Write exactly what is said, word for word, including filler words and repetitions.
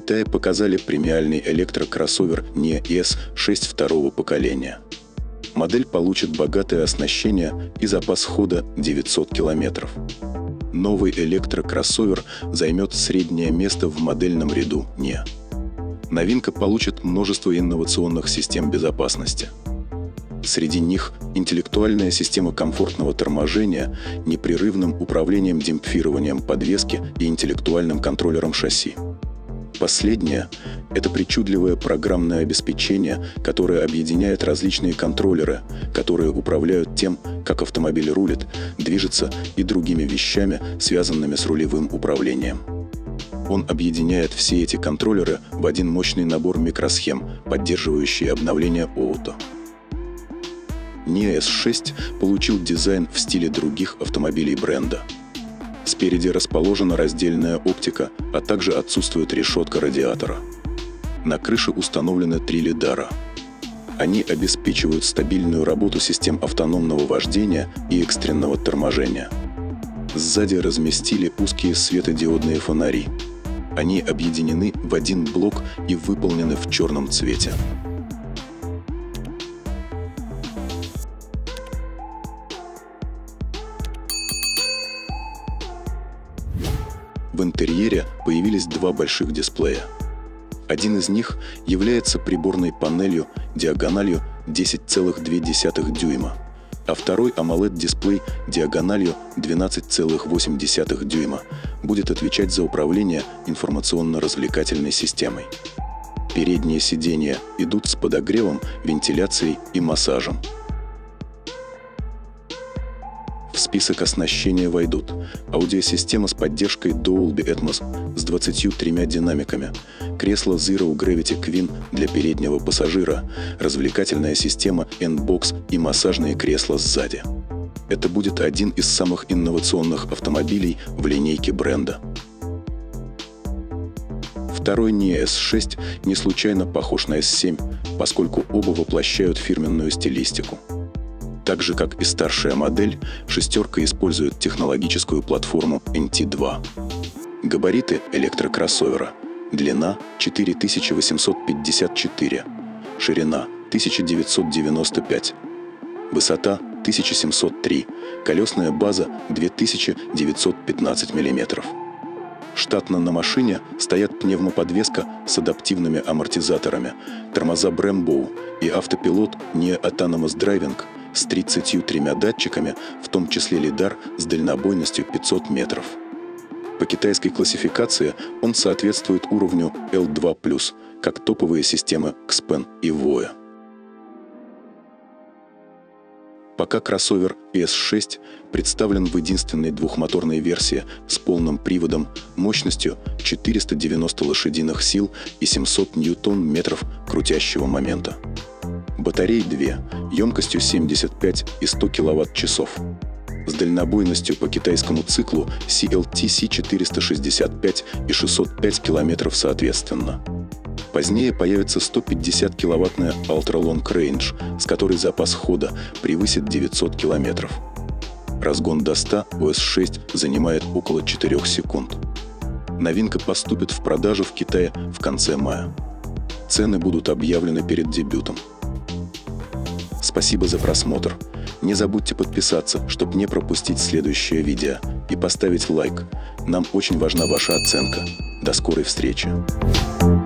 Китае показали премиальный электрокроссовер Ния эс шесть второго поколения. Модель получит богатое оснащение и запас хода девятьсот километров. Новый электрокроссовер займет среднее место в модельном ряду Nia. Новинка получит множество инновационных систем безопасности. Среди них интеллектуальная система комфортного торможения, непрерывным управлением демпфированием подвески и интеллектуальным контроллером шасси. Последнее — это причудливое программное обеспечение, которое объединяет различные контроллеры, которые управляют тем, как автомобиль рулит, движется и другими вещами, связанными с рулевым управлением. Он объединяет все эти контроллеры в один мощный набор микросхем, поддерживающий обновление Auto. Ния эс шесть получил дизайн в стиле других автомобилей бренда. Спереди расположена раздельная оптика, а также отсутствует решетка радиатора. На крыше установлены три лидара. Они обеспечивают стабильную работу систем автономного вождения и экстренного торможения. Сзади разместили узкие светодиодные фонари. Они объединены в один блок и выполнены в черном цвете. В интерьере появились два больших дисплея. Один из них является приборной панелью диагональю десять целых две десятых дюйма, а второй AMOLED-дисплей диагональю двенадцать целых восемь десятых дюйма будет отвечать за управление информационно-развлекательной системой. Передние сиденья идут с подогревом, вентиляцией и массажем. В список оснащения войдут аудиосистема с поддержкой Dolby Atmos с двадцатью тремя динамиками, кресло Zero Gravity Queen для переднего пассажира, развлекательная система N-Box и массажные кресла сзади. Это будет один из самых инновационных автомобилей в линейке бренда. Второй Ния эс шесть не случайно похож на эс семь, поскольку оба воплощают фирменную стилистику. Так же, как и старшая модель, шестерка использует технологическую платформу эн ти два. Габариты электрокроссовера. Длина четыре тысячи восемьсот пятьдесят четыре, ширина тысяча девятьсот девяносто пять, высота тысяча семьсот три, колесная база две тысячи девятьсот пятнадцать миллиметров. Штатно на машине стоят пневмоподвеска с адаптивными амортизаторами, тормоза Brembo и автопилот Nia Autonomous Driving с тридцатью тремя датчиками, в том числе лидар с дальнобойностью пятьсот метров. По китайской классификации он соответствует уровню эл два плюс, как топовые системы Xpeng и Voya. Пока кроссовер эс шесть представлен в единственной двухмоторной версии с полным приводом мощностью четыреста девяносто лошадиных сил и семьсот ньютон-метров крутящего момента. Батареи две, емкостью семьдесят пять и сто киловатт-часов. С дальнобойностью по китайскому циклу си эл ти си четыреста шестьдесят пять и шестьсот пять километров соответственно. Позднее появится сто пятьдесят киловаттная Ultra Long Range, с которой запас хода превысит девятьсот километров. Разгон до ста у эс шесть занимает около четырёх секунд. Новинка поступит в продажу в Китае в конце мая. Цены будут объявлены перед дебютом. Спасибо за просмотр. Не забудьте подписаться, чтобы не пропустить следующее видео, и поставить лайк. Нам очень важна ваша оценка. До скорой встречи!